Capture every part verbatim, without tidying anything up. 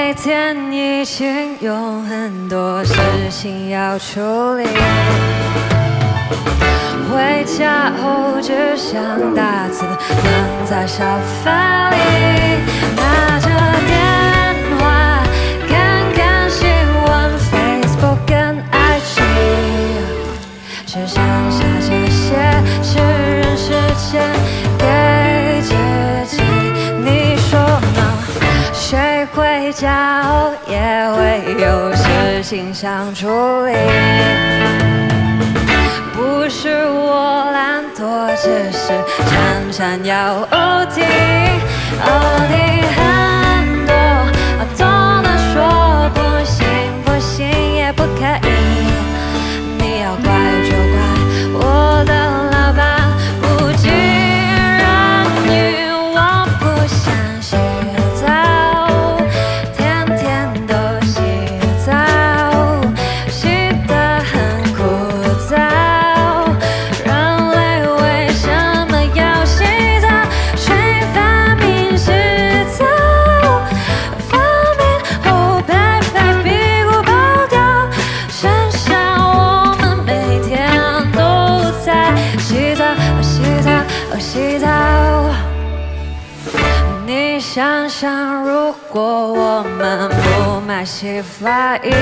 每天已经有很多事情要处理，回家后只想打字，躺在沙发里，拿着电话看看新闻 ，Facebook 跟 I G， 只剩下这些是人世间给自己。你说呢？谁回家后也会有事情想处理？不是我懒惰，只是常常要 O T， O T 很多，多的说不行不行也不可以。你要怪就怪我的老板不尽人意，我不想洗澡，天天都洗澡，洗得很枯燥。洗澡，你想想，如果我们不买洗发液，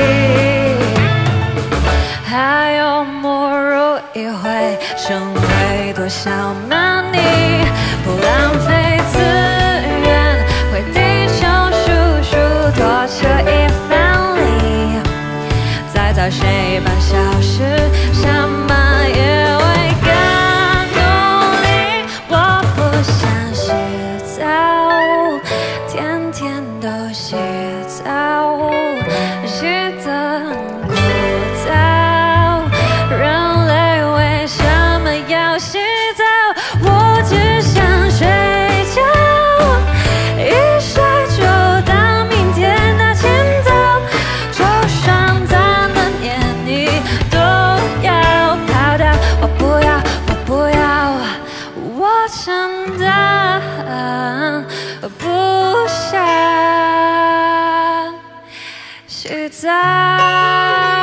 还有沐浴液会成为多少难题？不浪费资源，为地球叔叔多扯一番力，再早睡半小时，什么也会更。天天都洗澡，洗得很枯燥。人类为什么要洗澡？我只想睡觉，一睡就到明天的清早。就算咱们年纪都要跑掉，我不要，我不要，我真的不想洗澡。